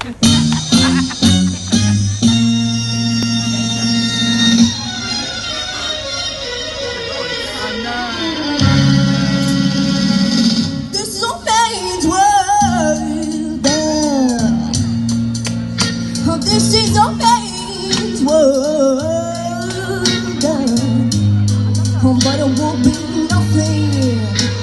This is a man's world. Oh, this is a man's world. Oh, but it won't be nothing,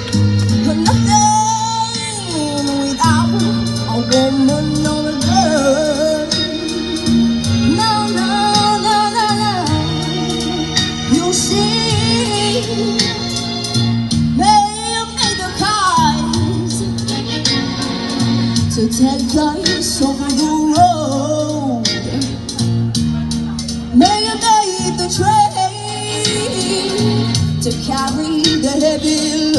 nothing without a woman or a girl. No, no, no, no, no. You see, they made the cars to take place over the road. May have made the train to carry the heavy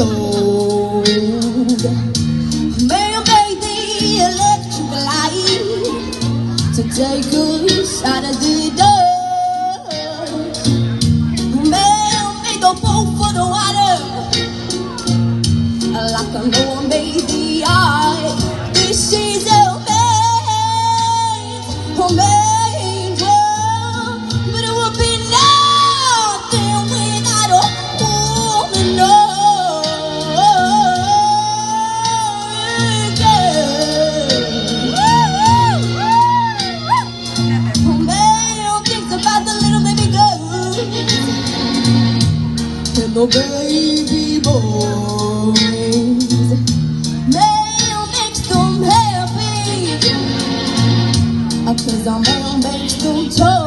load. May have made the electric light to take us out of the dark. May have made the boat for the water, like I know I made the eye. This is a man's world, but it would be nothing without a woman. No, man thinks about the little baby girl and the baby boys. Man makes them happy, 'cause a man makes them tough.